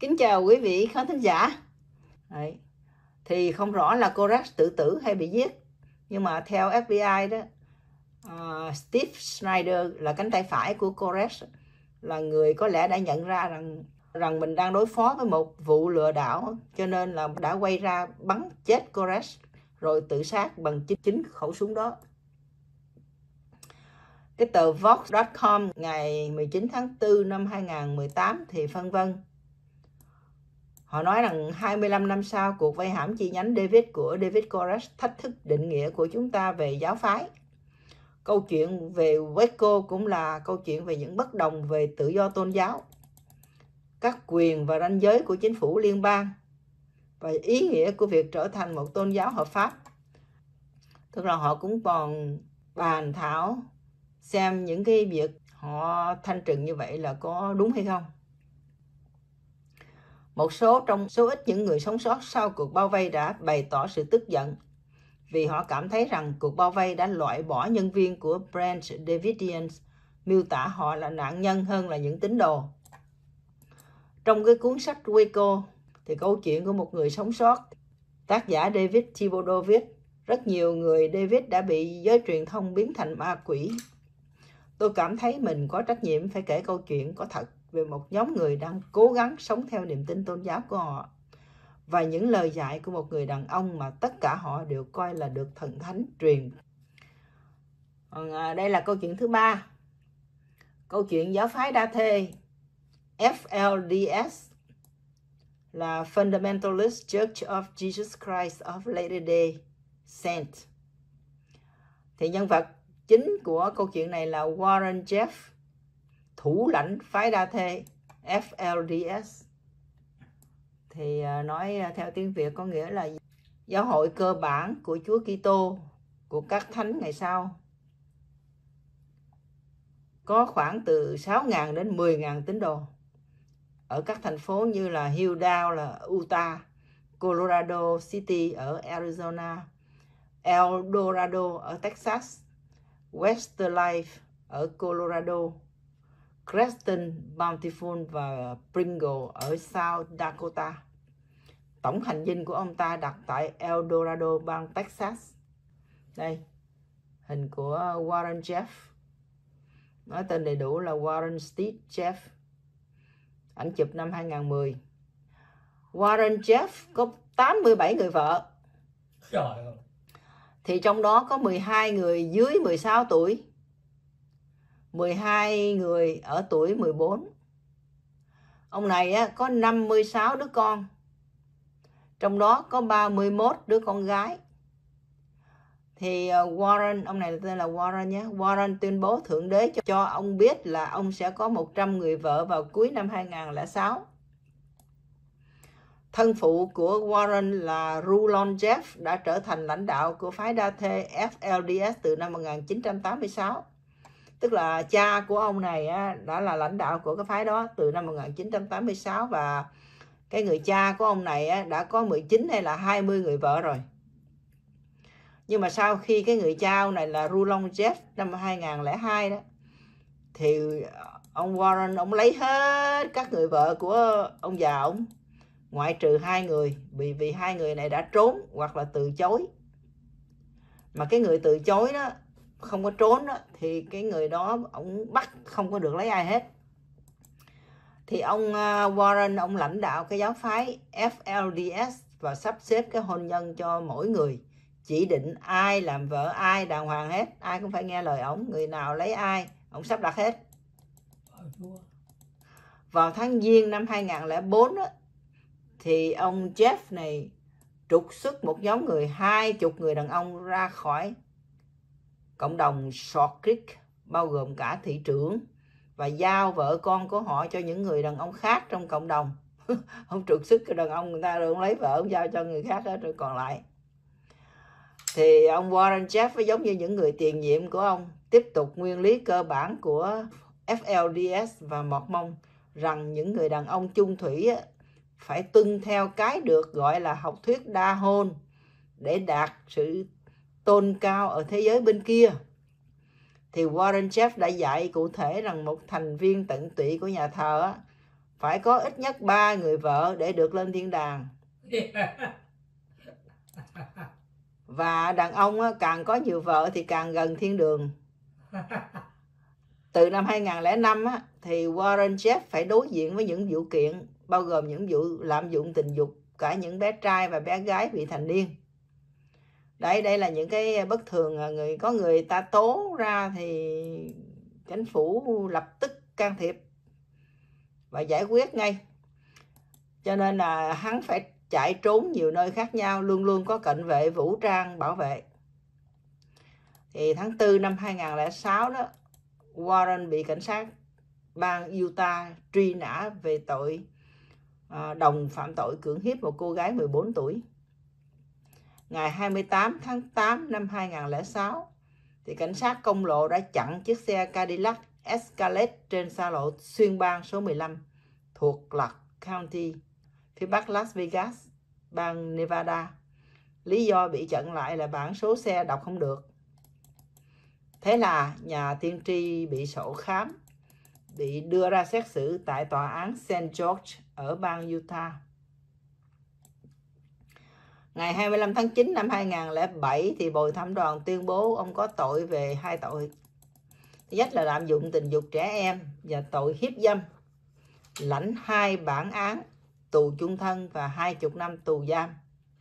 Kính chào quý vị khán thính giả. Đấy. Thì không rõ là Koresh tự tử hay bị giết, nhưng mà theo FBI đó, Steve Snyder là cánh tay phải của Koresh, là người có lẽ đã nhận ra rằng mình đang đối phó với một vụ lừa đảo, cho nên là đã quay ra bắn chết Koresh rồi tự sát bằng chính khẩu súng đó. Cái tờ Vox.com ngày 19 tháng 4 năm 2018 thì phân vân. Họ nói rằng 25 năm sau, cuộc vây hãm chi nhánh David của David Koresh thách thức định nghĩa của chúng ta về giáo phái. Câu chuyện về Waco cũng là câu chuyện về những bất đồng về tự do tôn giáo, các quyền và ranh giới của chính phủ liên bang và ý nghĩa của việc trở thành một tôn giáo hợp pháp. Tức là họ cũng còn bàn thảo xem những cái việc họ thanh trừng như vậy là có đúng hay không. Một trong số ít những người sống sót sau cuộc bao vây đã bày tỏ sự tức giận vì họ cảm thấy rằng cuộc bao vây đã loại bỏ nhân viên của Branch Davidian, miêu tả họ là nạn nhân hơn là những tín đồ. Trong cái cuốn sách Waco thì câu chuyện của một người sống sót, tác giả David Thibodeau viết, rất nhiều người David đã bị giới truyền thông biến thành ma quỷ. Tôi cảm thấy mình có trách nhiệm phải kể câu chuyện có thật về một nhóm người đang cố gắng sống theo niềm tin tôn giáo của họ và những lời dạy của một người đàn ông mà tất cả họ đều coi là được thần thánh truyền. Đây là câu chuyện thứ ba. Câu chuyện giáo phái đa thê FLDS là Fundamentalist Church of Jesus Christ of Latter-day Saints. Thì nhân vật chính của câu chuyện này là Warren Jeff, thủ lãnh phái đa thê FLDS. Thì nói theo tiếng Việt có nghĩa là giáo hội cơ bản của Chúa Kitô của các thánh ngày sau. Có khoảng từ 6.000 đến 10.000 tín đồ ở các thành phố như là Hillsdale là Utah, Colorado City ở Arizona, El Dorado ở Texas, Westerlife ở Colorado, Creston, Bountiful và Pringle ở South Dakota. Tổng hành dinh của ông ta đặt tại El Dorado, bang Texas. Đây, hình của Warren Jeff. Nói tên đầy đủ là Warren Steve Jeff. Ảnh chụp năm 2010. Warren Jeff có 87 người vợ. Trời ơi. Thì trong đó có 12 người dưới 16 tuổi, 12 người ở tuổi 14. Ông này có 56 đứa con, trong đó có 31 đứa con gái. Thì Warren, ông này tên là Warren nhé, Warren tuyên bố Thượng Đế cho ông biết là ông sẽ có 100 người vợ vào cuối năm 2006. Thân phụ của Warren là Rulon Jeff đã trở thành lãnh đạo của phái đa thê FLDS từ năm 1986. Tức là cha của ông này đã là lãnh đạo của cái phái đó từ năm 1986, và cái người cha của ông này đã có 19 hay là 20 người vợ rồi. Nhưng mà sau khi cái người cha ông này là Rulon Jeff năm 2002 đó, thì ông Warren ông lấy hết các người vợ của ông già ông, ngoại trừ 2 người, vì 2 người này đã trốn hoặc là từ chối. Mà cái người từ chối đó, không có trốn đó, thì cái người đó ông bắt không có được lấy ai hết. Thì ông Warren ông lãnh đạo cái giáo phái FLDS và sắp xếp cái hôn nhân cho mỗi người, chỉ định ai làm vợ ai đàng hoàng hết, ai cũng phải nghe lời ổng, người nào lấy ai ổng sắp đặt hết. Vào tháng Giêng năm 2004 đó, thì ông Jeff này trục xuất một nhóm người 20 người đàn ông ra khỏi cộng đồng Salt Creek, bao gồm cả thị trưởng, và giao vợ con của họ cho những người đàn ông khác trong cộng đồng. Ông trục xuất cái đàn ông người ta rồi ông lấy vợ ông giao cho người khác đó, rồi còn lại. Thì ông Warren Jeff giống như những người tiền nhiệm của ông, tiếp tục nguyên lý cơ bản của FLDS và Mọt Mông rằng những người đàn ông chung thủy phải tuân theo cái được gọi là học thuyết đa hôn để đạt sự tôn cao ở thế giới bên kia. Thì Warren Jeff đã dạy cụ thể rằng một thành viên tận tụy của nhà thờ phải có ít nhất 3 người vợ để được lên thiên đàng. Và đàn ông càng có nhiều vợ thì càng gần thiên đường. Từ năm 2005 thì Warren Jeffs phải đối diện với những vụ kiện bao gồm những vụ lạm dụng tình dục cả những bé trai và bé gái vị thành niên. Đây là những cái bất thường, có người ta tố ra thì chính phủ lập tức can thiệp và giải quyết ngay. Cho nên là hắn phải chạy trốn nhiều nơi khác nhau, luôn luôn có cảnh vệ vũ trang bảo vệ. Thì tháng 4 năm 2006 đó, Warren bị cảnh sát bang Utah truy nã về tội đồng phạm tội cưỡng hiếp một cô gái 14 tuổi. Ngày 28 tháng 8 năm 2006, thì cảnh sát công lộ đã chặn chiếc xe Cadillac Escalade trên xa lộ xuyên bang số 15 thuộc Clark County, phía bắc Las Vegas, bang Nevada. Lý do bị chặn lại là bảng số xe đọc không được. Thế là nhà tiên tri bị sổ khám, bị đưa ra xét xử tại tòa án St. George ở bang Utah. Ngày 25 tháng 9 năm 2007 thì bồi thẩm đoàn tuyên bố ông có tội về 2 tội. Thứ nhất là lạm dụng tình dục trẻ em và tội hiếp dâm, lãnh 2 bản án tù chung thân và 20 năm tù giam.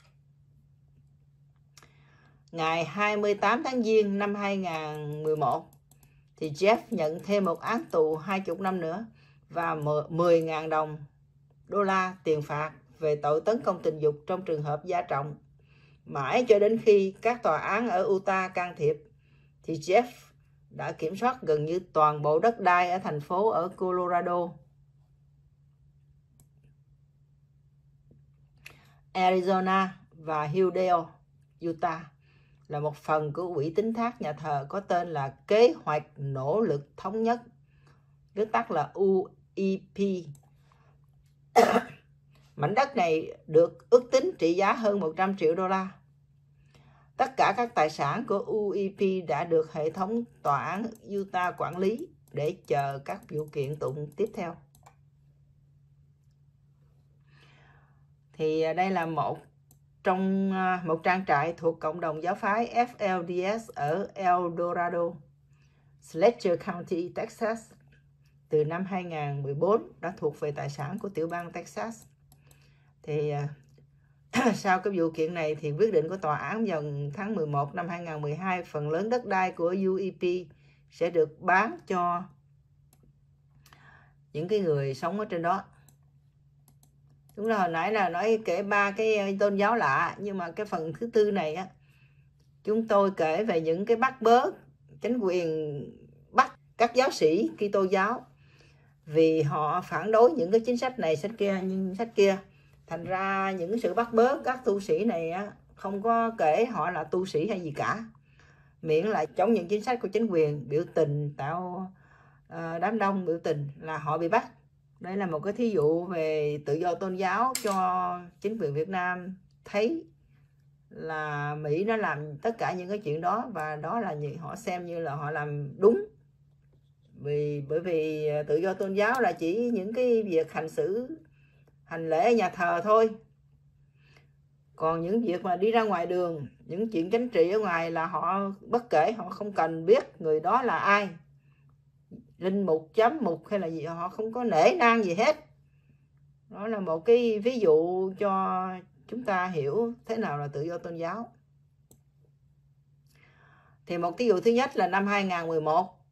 Ngày 28 tháng Giêng năm 2011 thì Jeff nhận thêm một án tù 20 năm nữa và 10.000 đô la tiền phạt về tội tấn công tình dục trong trường hợp gia trọng. Mãi cho đến khi các tòa án ở Utah can thiệp thì Jeff đã kiểm soát gần như toàn bộ đất đai ở thành phố ở Colorado, Arizona và Hillsdale, Utah, là một phần của quỹ tín thác nhà thờ có tên là Kế hoạch Nỗ lực Thống nhất, viết tắt là UEP. Mảnh đất này được ước tính trị giá hơn 100 triệu đô la. Tất cả các tài sản của UEP đã được hệ thống tòa án Utah quản lý để chờ các vụ kiện tụng tiếp theo. Thì đây là một trang trại thuộc cộng đồng giáo phái FLDS ở El Dorado, Fletcher County, Texas. Từ năm 2014 đã thuộc về tài sản của tiểu bang Texas. Thì sau cái vụ kiện này thì quyết định của tòa án vào tháng 11 năm 2012, phần lớn đất đai của UEP sẽ được bán cho những cái người sống ở trên đó. Đúng là hồi nãy là nói kể 3 cái tôn giáo lạ, nhưng mà cái phần thứ tư này á, chúng tôi kể về những cái bắt bớ chính quyền bắt các giáo sĩ Kitô giáo vì họ phản đối những cái chính sách này sách kia. Thành ra những sự bắt bớ các tu sĩ này á, không có kể họ là tu sĩ hay gì cả, miễn là chống những chính sách của chính quyền, biểu tình, tạo đám đông biểu tình là họ bị bắt. Đây là một cái thí dụ về tự do tôn giáo cho chính quyền Việt Nam thấy là Mỹ nó làm tất cả những cái chuyện đó, và đó là họ xem như là họ làm đúng. Bởi vì tự do tôn giáo là chỉ những cái việc hành lễ ở nhà thờ thôi. Còn những việc mà đi ra ngoài đường, những chuyện chính trị ở ngoài là họ bất kể, họ không cần biết người đó là ai, linh mục, giám mục hay là gì, họ không có nể nang gì hết. Đó là một cái ví dụ cho chúng ta hiểu thế nào là tự do tôn giáo. Thì một ví dụ thứ nhất là năm 2011,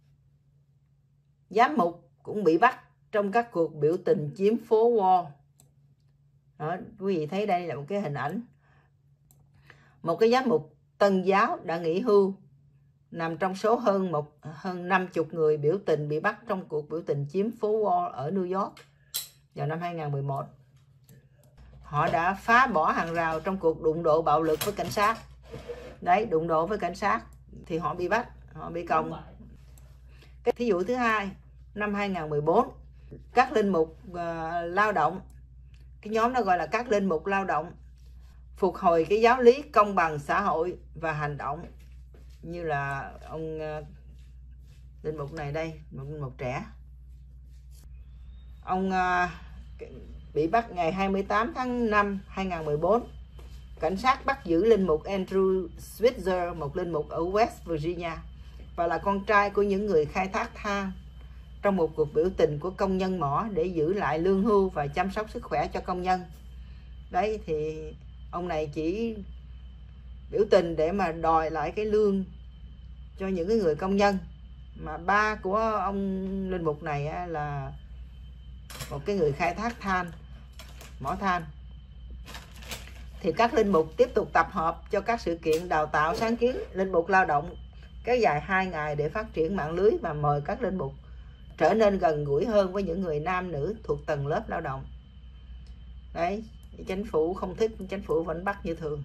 giám mục cũng bị bắt trong các cuộc biểu tình chiếm phố Wall. Đó, quý vị thấy đây là một cái hình ảnh. Một cái giám mục Tân giáo đã nghỉ hưu, nằm trong số hơn 50 người biểu tình bị bắt trong cuộc biểu tình chiếm phố Wall ở New York vào năm 2011. Họ đã phá bỏ hàng rào trong cuộc đụng độ bạo lực với cảnh sát. Đấy, đụng độ với cảnh sát thì họ bị bắt, họ bị còng. Cái thí dụ thứ hai, năm 2014, các linh mục lao động, cái nhóm đó gọi là các linh mục lao động, phục hồi cái giáo lý công bằng xã hội và hành động như là ông linh mục này đây, một linh mục trẻ. Ông bị bắt ngày 28 tháng 5 2014. Cảnh sát bắt giữ linh mục Andrew Switzer, một linh mục ở West Virginia, và là con trai của những người khai thác than trong một cuộc biểu tình của công nhân mỏ để giữ lại lương hưu và chăm sóc sức khỏe cho công nhân. Đấy, thì ông này chỉ biểu tình để mà đòi lại cái lương cho những cái người công nhân. Mà ba của ông linh mục này là một cái người khai thác than, mỏ than. Thì các linh mục tiếp tục tập hợp cho các sự kiện đào tạo sáng kiến linh mục lao động kéo dài 2 ngày để phát triển mạng lưới và mời các linh mục trở nên gần gũi hơn với những người nam nữ thuộc tầng lớp lao động. Đấy, chính phủ không thích, chính phủ vẫn bắt như thường.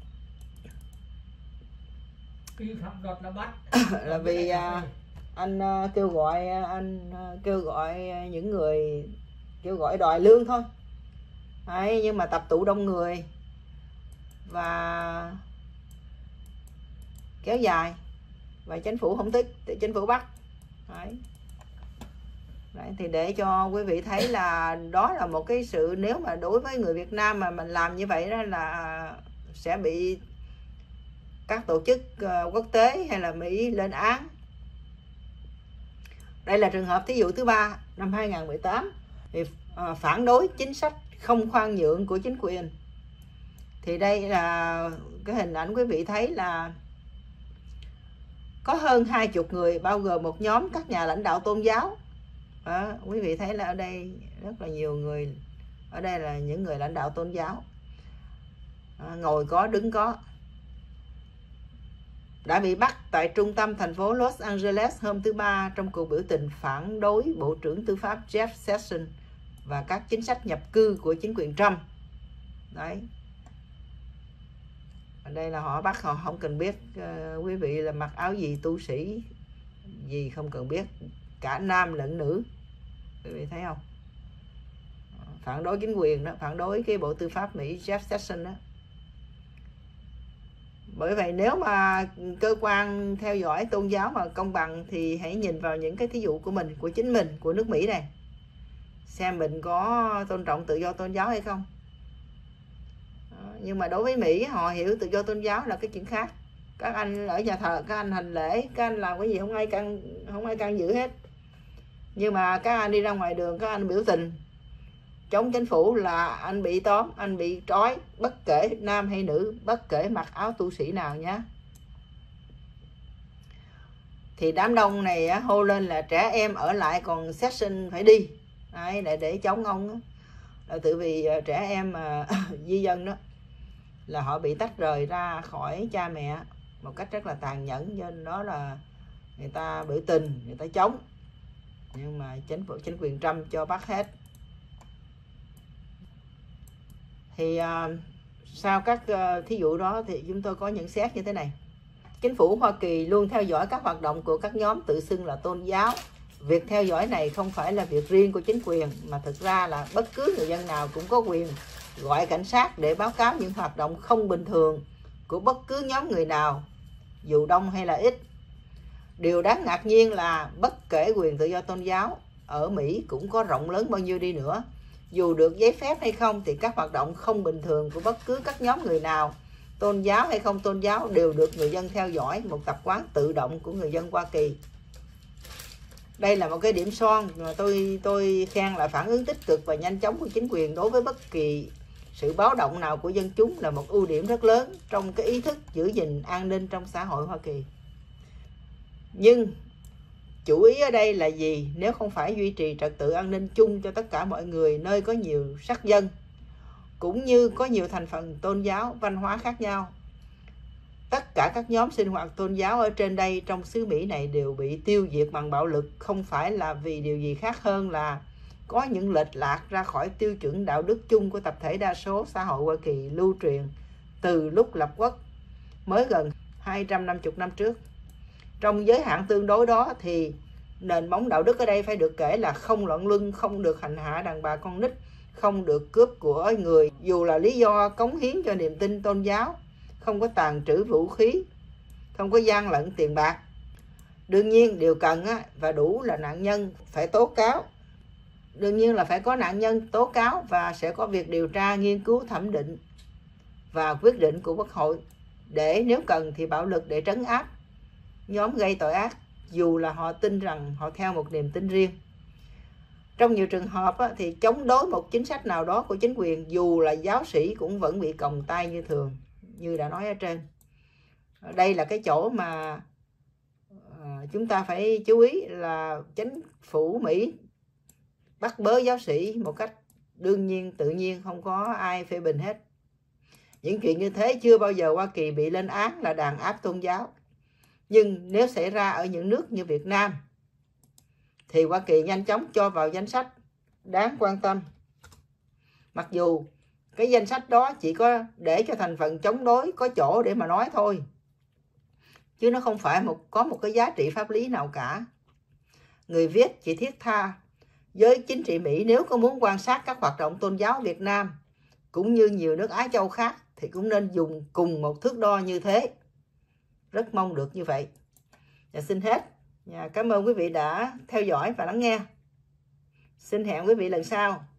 Vi phạm luật là bắt. Là vì anh kêu gọi những người kêu gọi đòi lương thôi. Đấy, nhưng mà tập tụ đông người và kéo dài và chính phủ không thích thì chính phủ bắt. Đấy. Đấy, thì để cho quý vị thấy là đó là một cái sự, nếu mà đối với người Việt Nam mà mình làm như vậy đó là sẽ bị các tổ chức quốc tế hay là Mỹ lên án. Đây là trường hợp thí dụ thứ 3 năm 2018 thì phản đối chính sách không khoan nhượng của chính quyền. Thì đây là cái hình ảnh quý vị thấy là có hơn 20 người bao gồm một nhóm các nhà lãnh đạo tôn giáo. Quý vị thấy là ở đây rất là nhiều người, ở đây là những người lãnh đạo tôn giáo, ngồi có đứng có, đã bị bắt tại trung tâm thành phố Los Angeles hôm thứ Ba trong cuộc biểu tình phản đối Bộ trưởng Tư pháp Jeff Sessions và các chính sách nhập cư của chính quyền Trump. Đấy, ở đây là họ bắt, họ không cần biết quý vị là mặc áo gì, tu sĩ gì, không cần biết, cả nam lẫn nữ. Quý vị thấy không? Phản đối chính quyền đó, phản đối cái Bộ Tư pháp Mỹ Jeff Sessions đó. Bởi vậy nếu mà cơ quan theo dõi tôn giáo mà công bằng thì hãy nhìn vào những cái thí dụ của mình, của chính mình, của nước Mỹ này, xem mình có tôn trọng tự do tôn giáo hay không. Nhưng mà đối với Mỹ, họ hiểu tự do tôn giáo là cái chuyện khác. Các anh ở nhà thờ, các anh hành lễ, các anh làm cái gì không ai can dự hết. Nhưng mà các anh đi ra ngoài đường, các anh biểu tình chống chính phủ là anh bị tóm, anh bị trói, bất kể nam hay nữ, bất kể mặc áo tu sĩ nào nhé. Thì đám đông này hô lên là trẻ em ở lại, còn Sessions phải đi. Đấy, để chống ông đó. Là tự vì trẻ em mà di dân đó là họ bị tách rời ra khỏi cha mẹ một cách rất là tàn nhẫn, cho nên đó là người ta biểu tình, người ta chống, nhưng mà chính quyền Trump cho bắt hết. Thì sau các thí dụ đó thì chúng tôi có nhận xét như thế này. Chính phủ Hoa Kỳ luôn theo dõi các hoạt động của các nhóm tự xưng là tôn giáo. Việc theo dõi này không phải là việc riêng của chính quyền, mà thực ra là bất cứ người dân nào cũng có quyền gọi cảnh sát để báo cáo những hoạt động không bình thường của bất cứ nhóm người nào, dù đông hay là ít. Điều đáng ngạc nhiên là bất kể quyền tự do tôn giáo ở Mỹ cũng có rộng lớn bao nhiêu đi nữa, dù được giấy phép hay không, thì các hoạt động không bình thường của bất cứ các nhóm người nào, tôn giáo hay không tôn giáo, đều được người dân theo dõi, một tập quán tự động của người dân Hoa Kỳ. Đây là một cái điểm son mà tôi khen là phản ứng tích cực và nhanh chóng của chính quyền đối với bất kỳ sự báo động nào của dân chúng là một ưu điểm rất lớn trong cái ý thức giữ gìn an ninh trong xã hội Hoa Kỳ. Nhưng chủ ý ở đây là gì nếu không phải duy trì trật tự an ninh chung cho tất cả mọi người nơi có nhiều sắc dân, cũng như có nhiều thành phần tôn giáo, văn hóa khác nhau. Tất cả các nhóm sinh hoạt tôn giáo ở trên đây trong xứ Mỹ này đều bị tiêu diệt bằng bạo lực, không phải là vì điều gì khác hơn là có những lệch lạc ra khỏi tiêu chuẩn đạo đức chung của tập thể đa số xã hội Hoa Kỳ lưu truyền từ lúc lập quốc mới gần 250 năm trước. Trong giới hạn tương đối đó thì nền móng đạo đức ở đây phải được kể là không loạn luân, không được hành hạ đàn bà con nít, không được cướp của người dù là lý do cống hiến cho niềm tin tôn giáo, không có tàn trữ vũ khí, không có gian lận tiền bạc. Đương nhiên điều cần và đủ là nạn nhân phải tố cáo đương nhiên là phải có nạn nhân tố cáo và sẽ có việc điều tra, nghiên cứu, thẩm định và quyết định của Quốc hội để nếu cần thì bạo lực để trấn áp nhóm gây tội ác, dù là họ tin rằng họ theo một niềm tin riêng. Trong nhiều trường hợp thì chống đối một chính sách nào đó của chính quyền, dù là giáo sĩ cũng vẫn bị còng tay như thường, như đã nói ở trên. Đây là cái chỗ mà chúng ta phải chú ý là chính phủ Mỹ bắt bớ giáo sĩ một cách đương nhiên, tự nhiên, không có ai phê bình hết. Những chuyện như thế chưa bao giờ Hoa Kỳ bị lên án là đàn áp tôn giáo. Nhưng nếu xảy ra ở những nước như Việt Nam thì Hoa Kỳ nhanh chóng cho vào danh sách đáng quan tâm. Mặc dù cái danh sách đó chỉ có để cho thành phần chống đối có chỗ để mà nói thôi, chứ nó không phải có một cái giá trị pháp lý nào cả. Người viết chỉ thiết tha giới chính trị Mỹ nếu có muốn quan sát các hoạt động tôn giáo Việt Nam cũng như nhiều nước Á Châu khác thì cũng nên dùng cùng một thước đo như thế. Rất mong được như vậy. Và xin hết. Cảm ơn quý vị đã theo dõi và lắng nghe. Xin hẹn quý vị lần sau.